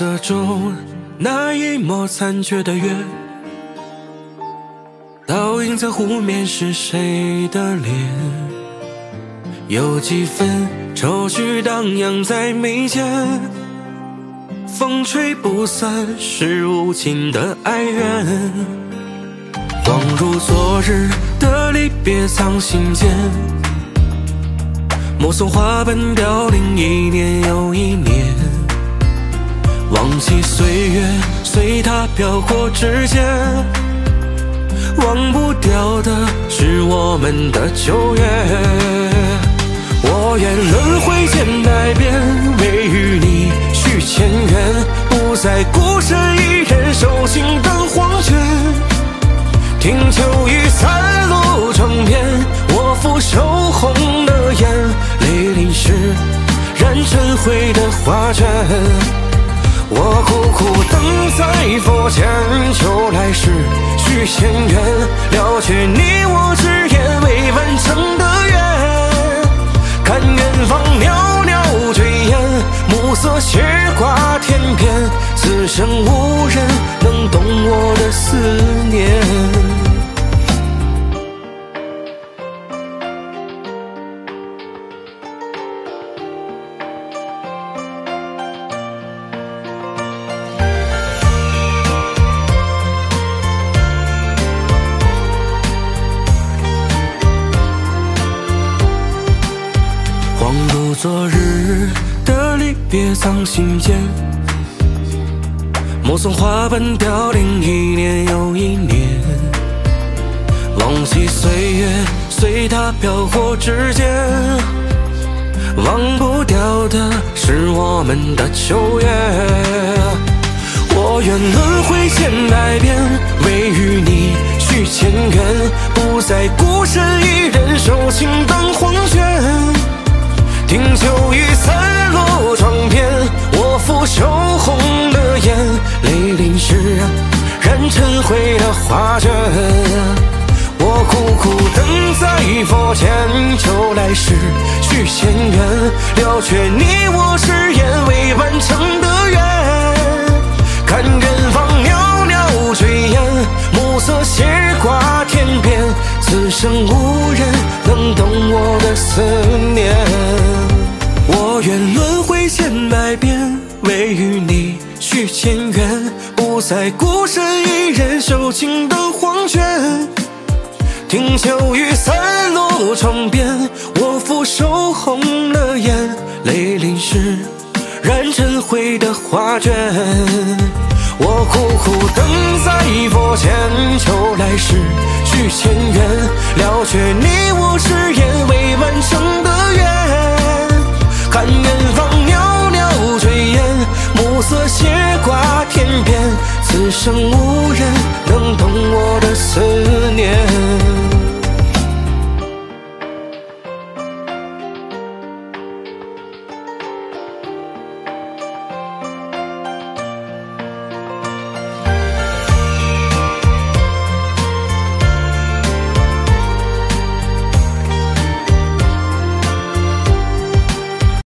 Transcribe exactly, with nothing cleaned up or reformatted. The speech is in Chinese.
色中那一抹残缺的月，倒映在湖面是谁的脸？有几分愁绪荡漾在眉间，风吹不散是无尽的哀怨。恍如昨日的离别藏心间，目送花瓣凋零一年又一年。忘记岁月随它飘过指尖，忘不掉的是我们的旧约。我愿轮回千百遍，为与你续前缘，不再孤身一人守情灯黄卷。听秋雨散落窗边，我抚羞红的眼，泪淋湿染成灰的画卷。我苦苦等在佛前，求来世续前缘，了却你我之间未完成的愿。看远方袅袅炊烟，暮色斜挂天边，此生无人能懂我的思念。恍如昨日的离别藏心间，目送花瓣凋零一年又一年。忘记岁月随它飘过指尖，忘不掉的是我们的旧约。我愿轮回千百遍，为与你续前缘，不再孤身一人守情灯黄卷。听秋雨散落窗边，我抚羞红的眼，泪淋湿染成灰的画卷。我苦苦等在佛前，求来世续前缘，了却你我之间未完成的愿。看远方袅袅炊烟，暮色斜挂天边，此生无人能懂我的思念。我愿轮回千百遍，为与你续前缘，不再孤身一人守情灯黄卷。听秋雨散落窗边，我抚羞红了眼，泪淋湿染成灰的画卷。我苦苦等在佛前，求来世续前缘，了却你我之间未完成的愿。看远方袅袅炊烟，暮色斜挂天边，此生无人能懂我的思念。